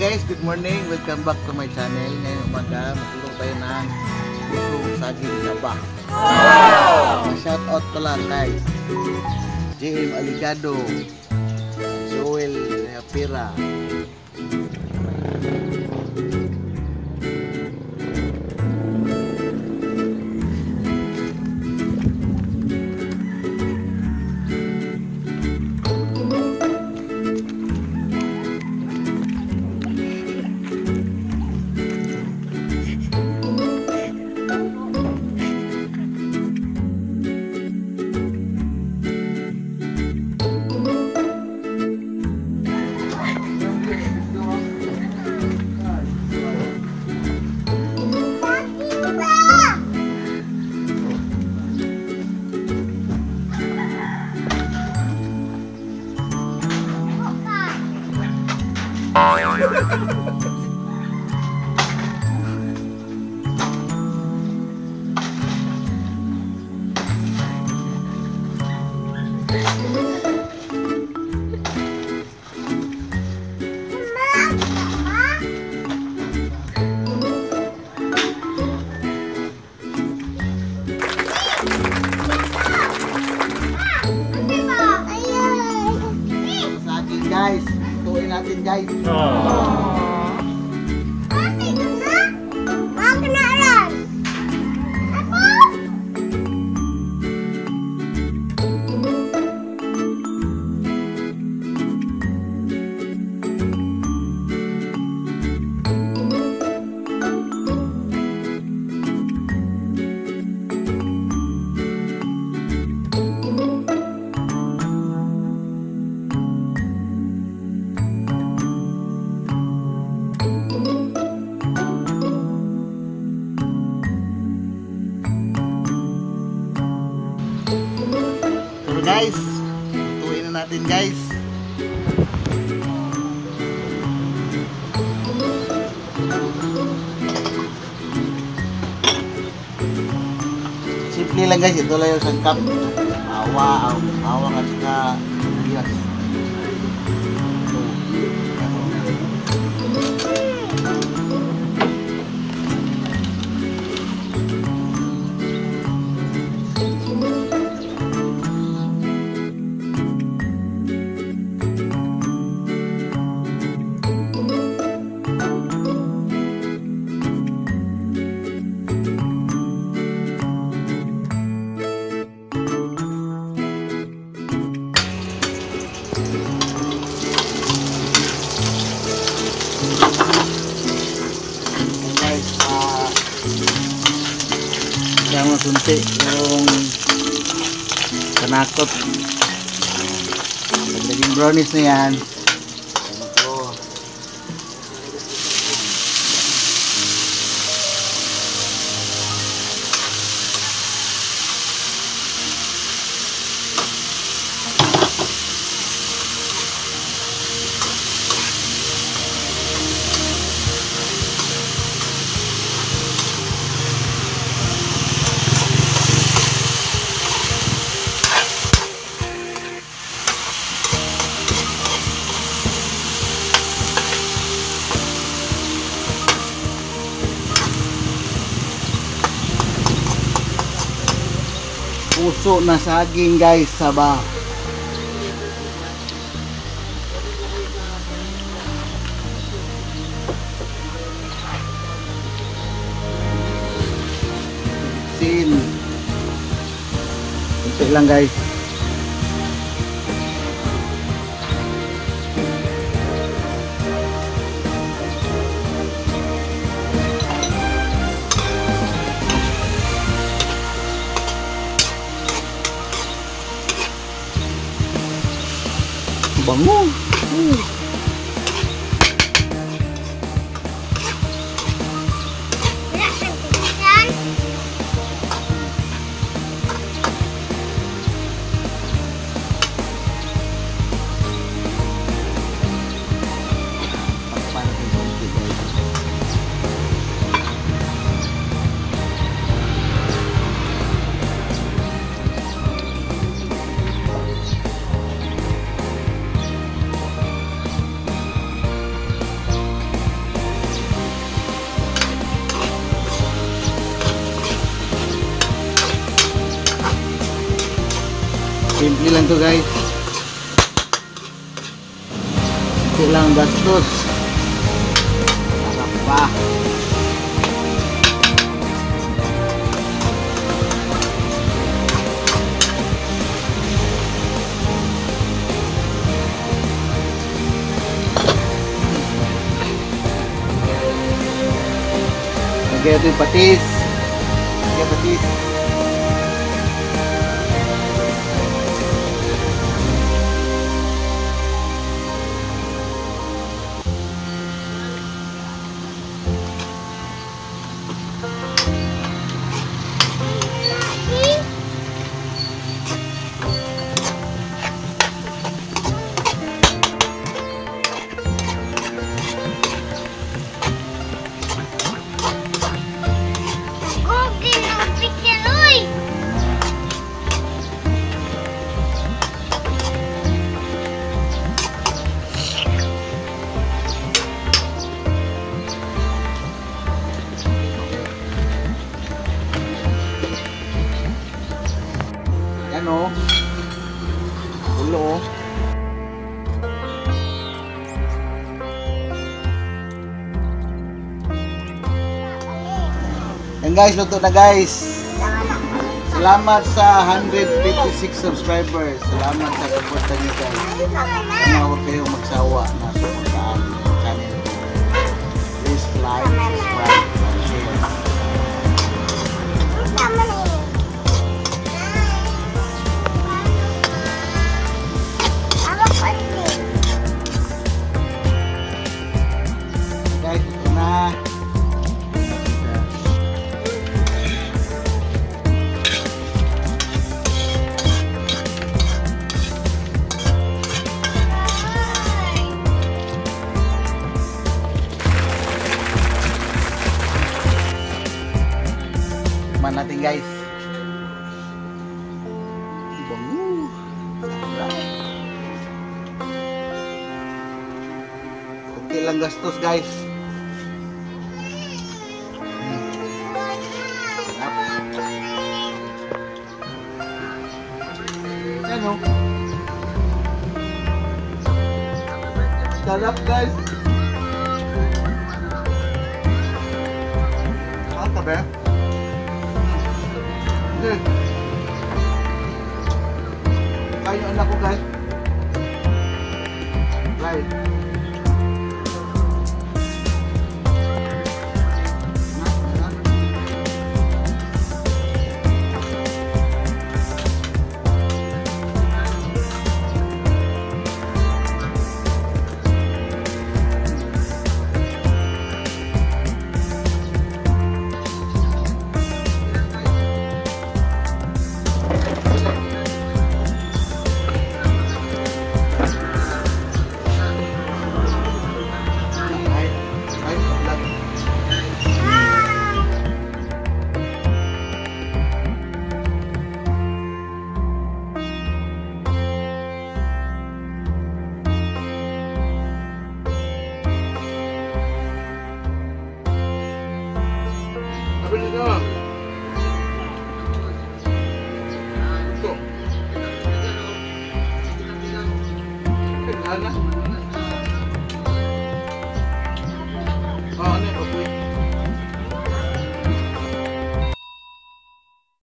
guys, good morning. Welcome back to my channel. Ngayong umaga, matulog tayo ng pusong saging saba. Wow! Shout out pala kay JM Aligado, Joel Pira. Guys, tuin natin guys. Guys, tutuin na natin guys. Simple lang guys, ito lang yung sangkap. Awa at saka bigas. Yang masunti yung kanakot. Naging brownies na yan. Puso na saging guys, saba. Sin. Kunti lang guys. Bango. lang to guys. Kunti lang gastos. Sarap pa. Lagyan ito yung patis. Lagyan patis. Yan o. Ulo o. Yan guys, luto na guys. Salamat sa 156 subscribers. Salamat sa suporta niyo guys. Sana huwag kayong magsawa na suportaan yung channel. Please like, subscribe, and share. Guys, ito na. Tikman natin guys. Bango. Kunti lang gastos guys. Yan o. Sarap guys. Sarap ka ba? Kain yung anak ko guys. Right. Apa ni dah? Tuh. Kenal lah.